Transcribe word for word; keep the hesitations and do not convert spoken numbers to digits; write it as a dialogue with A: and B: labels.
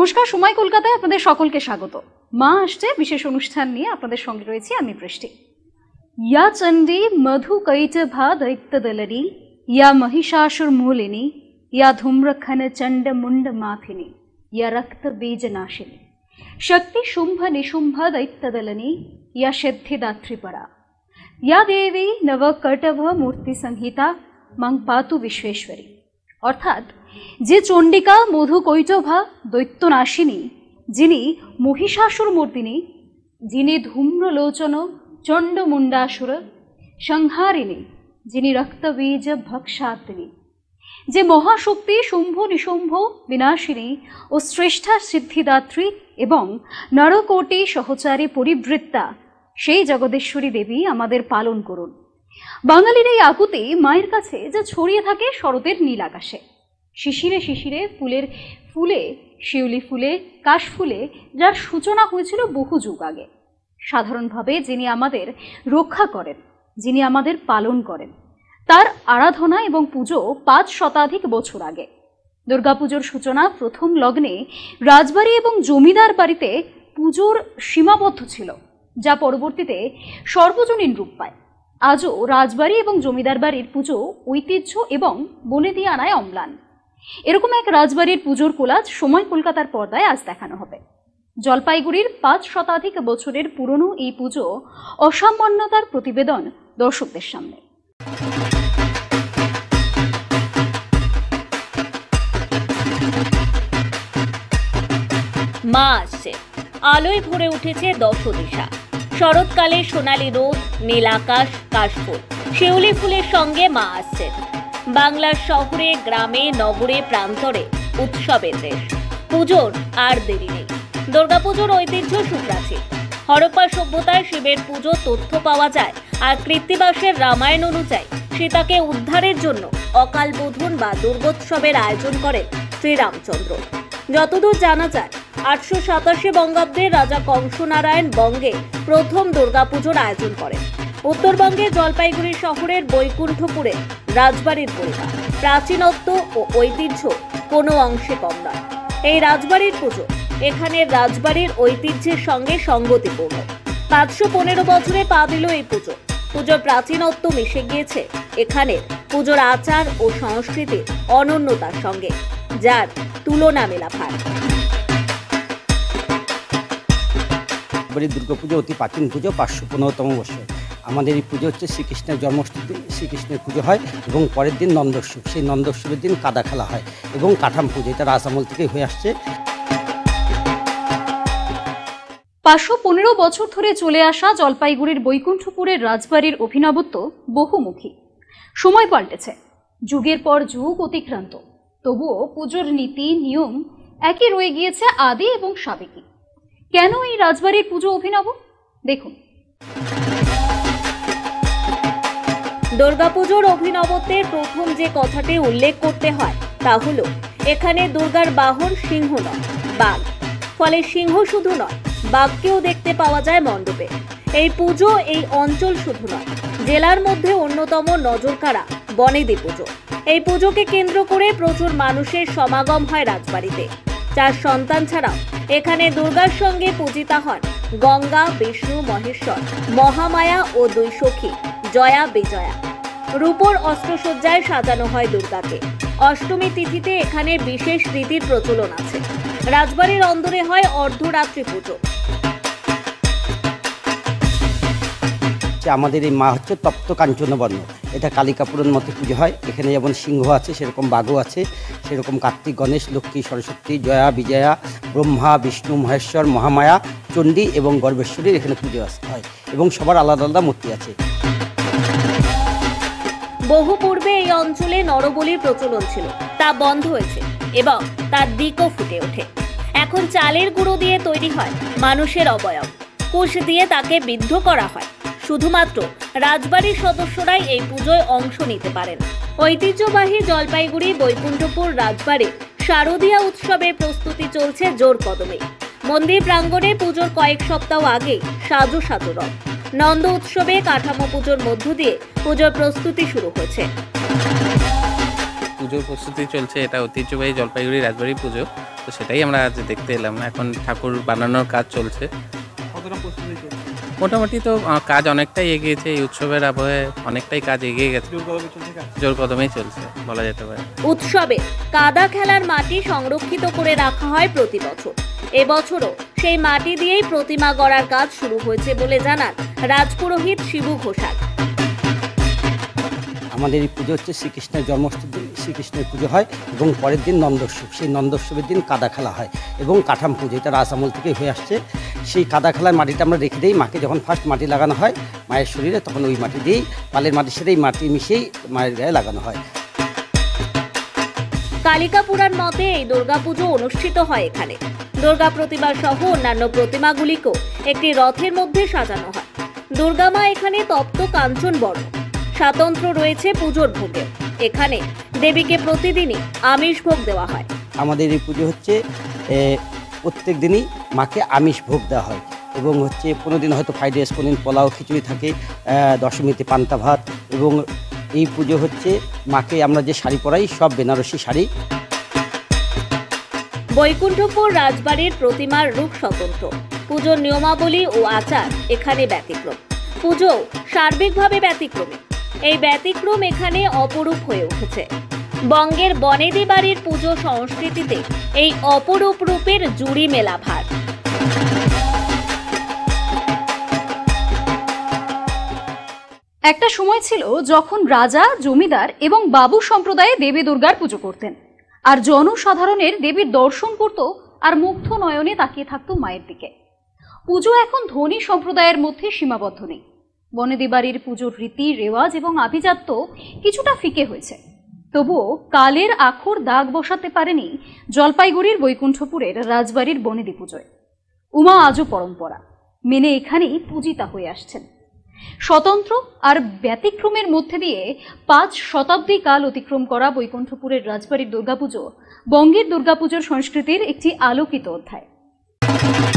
A: নমস্কার, সময় কলকাতায় আপনাদের সকলকে স্বাগত। মা আসছে বিশেষ অনুষ্ঠান নিয়ে আপনাদের সঙ্গে রয়েছি আমি বৃষ্টি। ইয়া চণ্ডী মধু কৈটভা দৈত্যদলনী, ইয়া মহিষাসুর মূলিনী, ইয়া ধূম্রখন চণ্ড মুন্ড মাথিনী, ইয়া রক্ত বীজ নাশিনী, শক্তি শুম্ভ নিশুম্ভ দৈত্যদলনী, ইয়া সিদ্ধিদাত্রীপরা, ইয়া দেবী নবকটভ মূর্তি সংহিতা মং পাতু বিশ্বেশ্বরী। অর্থাৎ যে চণ্ডিকা মধু কৈটভা দৈত্যনাশিনী, যিনি মহিষাসুর মর্দিনী, যিনি ধূম্রলোচন চণ্ডমুণ্ডাসুর সংহারিণী, যিনি রক্তবীজ ভক্ষাত্রিনী, যে মহাশক্তি শুম্ভ নিশুম্ভ বিনাশিনী ও শ্রেষ্ঠা সিদ্ধিদাত্রী এবং নরকোটি সহচারী পরিবৃত্তা, সেই জগদেশ্বরী দেবী আমাদের পালন করুন। বাঙালির এই আকুতি মায়ের কাছে যা ছড়িয়ে থাকে শরতের নীল আকাশে, শিশিরে শিশিরে ফুলের ফুলে, শিউলি ফুলে, কাশফুলে, যার সূচনা হয়েছিল বহু যুগ আগে। সাধারণভাবে যিনি আমাদের রক্ষা করেন, যিনি আমাদের পালন করেন, তার আরাধনা এবং পুজো পাঁচ শতাধিক বছর আগে। দুর্গাপুজোর সূচনা প্রথম লগ্নে রাজবাড়ি এবং জমিদার বাড়িতে পুজোর সীমাবদ্ধ ছিল, যা পরবর্তীতে সর্বজনীন রূপ পায়। আজও রাজবাড়ি এবং জমিদার বাড়ির পুজো ঐতিহ্য এবং বনেদিয়ানায় অম্লান। এরকম এক রাজবাড়ির পুজোর কোলাজ সময় কলকাতার পর্দায় আজ দেখানো হবে। জলপাইগুড়ির পাঁচ শতাধিক বছরের পুরনো এই পুজো অসামান্যতার প্রতিবেদন দর্শকদের সামনে।
B: মা আসছে, আলোয় ভরে উঠেছে দশদিশা। শরৎকালে সোনালী রোদ, নীল আকাশ, কাশফুল, শিউলি ফুলের সঙ্গে মা আসছেন। বাংলার শহরে, গ্রামে, নগরে, প্রান্তরে উৎসবের দেশ। পুজোর আর দেরি নেই। দুর্গাপুজোর ঐতিহ্য সুপ্রাচীন। হরপ্পা সভ্যতায় শিবের পুজো তথ্য পাওয়া যায়, আর কৃত্তিবাসের রামায়ণ অনুযায়ী সীতাকে উদ্ধারের জন্য অকাল বোধন বা দুর্গোৎসবের আয়োজন করেন শ্রীরামচন্দ্র। যতদূর জানা যায়, আটশো সাতাশি বঙ্গাব্দে রাজা কংসনারায়ণ বঙ্গে প্রথম দুর্গাপুজোর আয়োজন করেন। উত্তরবঙ্গে জলপাইগুড়ি শহরের বৈকুণ্ঠপুরে রাজবাড়ির পরিবার, প্রাচীনত্ব ও ঐতিহ্য কোনো অংশে কম নয়। এই রাজবাড়ির পুজো এখানের রাজবাড়ির ঐতিহ্যের সঙ্গে সঙ্গতিপূর্ণ। পাঁচশো পনেরো বছরে পা দিল এই পুজো। পুজোর প্রাচীনত্ব মিশে গিয়েছে এখানের পুজোর আচার ও সংস্কৃতির অনন্যতার সঙ্গে, যার তুলনা মেলা ভার।
C: দুর্গাপুজো অতি প্রাচীন পুজো, পাঁচশো পনেরোতম বছর। আমাদের এই পুজো হচ্ছে শ্রীকৃষ্ণের জন্মাষ্টমী, শ্রীকৃষ্ণের পুজো হয় এবং পরের দিন নন্দোৎসব। সেই নন্দোৎসবের দিন কাদা খেলা হয় এবং কাঠাম পুজো, এটা রাজামল থেকে হয়ে আসছে।
A: পাঁচশো পনেরো বছর ধরে চলে আসা জলপাইগুড়ির বৈকুণ্ঠপুরের রাজবাড়ির অভিনবত্ব বহুমুখী। সময় পাল্টেছে, যুগের পর যুগ অতিক্রান্ত, তবুও পুজোর নীতি নিয়ম একই রয়ে গিয়েছে আদি এবং সাবেকি। কেন এই রাজবাড়ির পুজো অভিনব? দেখুন।
B: দুর্গাপুজোর অভিনবত্বের প্রথম যে কথাটি উল্লেখ করতে হয় তা হলো এখানে দুর্গার বাহন সিংহ নয়, বাঘ। ফলে সিংহ শুধু নয়, বাঘকেও দেখতে পাওয়া যায় মণ্ডপে। এই পুজো এই অঞ্চল শুধু নয়, জেলার মধ্যে অন্যতম নজরকাড়া বনেদি পুজো। এই পুজোকে কেন্দ্র করে প্রচুর মানুষের সমাগম হয় রাজবাড়িতে। চার সন্তান ছাড়াও এখানে দুর্গার সঙ্গে পূজিতা হন গঙ্গা, বিষ্ণু, মহেশ্বর, মহামায়া ও দুই সখী জয়া, বিজয়া। রূপোর অস্ত্রসজ্জায় সাজানো হয় দুর্গাকে। অষ্টমী তিথিতে এখানে বিশেষ রীতির প্রচলন আছে। রাজবাড়ির অন্দরে হয় অর্ধরাত্রি পুজো।
C: আমাদের এই মা হচ্ছে তপ্ত কাঞ্চনবর্ণ, এটা কালিকাপুরের মতো পুজো হয়। এখানে যেমন সিংহ আছে সেরকম বাঘও আছে, সেরকম কার্তিক, গণেশ, লক্ষ্মী, সরস্বতী, জয়া, বিজয়া, ব্রহ্মা, বিষ্ণু, মহেশ্বর, মহামায়া, চণ্ডী এবং গর্ভেশ্বরীর এখানে পুজো হয় এবং সবার আলাদা আলাদা মূর্তি আছে।
B: বহু পূর্বে এই অঞ্চলে নরবলির প্রচলন ছিল, তা বন্ধ হয়েছে এবং তার দিকও ফুটে ওঠে। এখন চালের গুঁড়ো দিয়ে তৈরি হয় মানুষের অবয়ব, কুশ দিয়ে তাকে বিদ্ধ করা হয়। শুধুমাত্র রাজবাড়ির সদস্যরাই এই পুজোয় অংশ নিতে পারেন। ঐতিহ্যবাহী জলপাইগুড়ি বৈকুণ্ঠপুর রাজবাড়ির শারদীয়া উৎসবের প্রস্তুতি চলছে জোর কদমে। মন্দির প্রাঙ্গণে পুজোর কয়েক সপ্তাহ আগেই সাজু সাজু রব। নন্দ উৎসবে কাঠামো পুজোর মধ্য দিয়ে পুজোর প্রস্তুতি শুরু হয়েছে।
D: পুজোর প্রস্তুতি চলছে, এটা ঐতিহ্যবাহী জলপাইগুড়ি রাজবাড়ি পুজো। তো সেটাই আমরা আজ দেখতে এলাম। এখন ঠাকুর বানানোর কাজ চলছে। মোটামুটি তো আহ, কাজ অনেকটাই এগিয়েছে। এই উৎসবের আবহে অনেকটাই কাজ এগিয়ে গেছে, জোর কদমেই চলছে বলা যেতে পারে।
B: উৎসবে কাদা খেলার মাটি সংরক্ষিত করে রাখা হয় প্রতি বছর। এবছরও সেই মাটি দিয়েই প্রতিমা গড়ার কাজ শুরু হয়েছে বলে জানান রাজপুরোহিত শিবু ঘোষাল।
C: আমাদের এই পুজো হচ্ছে শ্রীকৃষ্ণের জন্মাষ্টমীর দিন শ্রীকৃষ্ণের পুজো হয় এবং পরের দিন নন্দোৎসব। সেই নন্দোৎসবের দিন কাদা খেলা হয় এবং কাঠাম পুজো, এটা রাজ আমল থেকে হয়ে আসছে। সেই কাদা খেলার মাটিটা আমরা রেখে দিই, মাকে যখন ফার্স্ট মাটি লাগানো হয় মায়ের শরীরে, তখন ওই মাটি দিয়েই পালের মাটির সাথে এই মাটি মিশিয়েই মায়ের গায়ে লাগানো হয়।
B: কালিকা পুরাণ মতে এই দুর্গাপুজো অনুষ্ঠিত হয় এখানে। দুর্গা প্রতিমা সহ অন্যান্য প্রতিমাগুলিকেও একটি রথের মধ্যে সাজানো হয়। দুর্গা মা এখানে তপ্ত কাঞ্চন বর্ণ। স্বাতন্ত্র রয়েছে পুজোর ভোগে। এখানে দেবীকে প্রতিদিনই আমিষ ভোগ দেওয়া হয়।
C: আমাদের এই পুজো হচ্ছে প্রত্যেক দিনই মাকে আমিষ ভোগ দেওয়া হয় এবং হচ্ছে কোনো দিন হয়তো ফ্রাইড রাইস, কোনো দিন পোলাও খিচুড়ি থাকে, দশমীতে পান্তা ভাত। এবং এই পুজো হচ্ছে মাকে আমরা যে শাড়ি পরাই সব বেনারসি শাড়ি।
B: বৈকুণ্ঠপুর রাজবাড়ির প্রতিমার রূপ স্বতন্ত্র। পুজোর নিয়মাবলী ও আচার এখানে ব্যতিক্রম। পুজো সার্বিকভাবে ব্যতিক্রমী। এই ব্যতিক্রম এখানে অপরূপ হয়ে উঠেছে। বঙ্গের বনেদি বাড়ির পুজো সংস্কৃতিতে এই অপরূপ রূপের জুড়ি মেলা ভার।
A: একটা সময় ছিল যখন রাজা, জমিদার এবং বাবু সম্প্রদায়ে দেবী দুর্গার পুজো করতেন, আর জনসাধারণের দেবীর দর্শন করত আর মুগ্ধ নয়নে তাকিয়ে থাকতো মায়ের দিকে। পুজো এখন ধনী সম্প্রদায়ের মধ্যে সীমাবদ্ধ নেই। বনেদি বাড়ির পুজোর রীতি রেওয়াজ এবং আভিজাত্য কিছুটা ফিকে হয়েছে। তবুও কালের আখর দাগ বসাতে পারেনি জলপাইগুড়ির বৈকুণ্ঠপুরের রাজবাড়ির বনেদি পুজোয়। উমা আজও পরম্পরা মেনে এখানেই পূজিতা হয়ে আসছেন। স্বতন্ত্র আর ব্যতিক্রমের মধ্যে দিয়ে পাঁচ শতাব্দী কাল অতিক্রম করা বৈকুণ্ঠপুরের রাজবাড়ির দুর্গাপুজো বঙ্গের দুর্গাপুজোর সংস্কৃতির একটি আলোকিত অধ্যায়।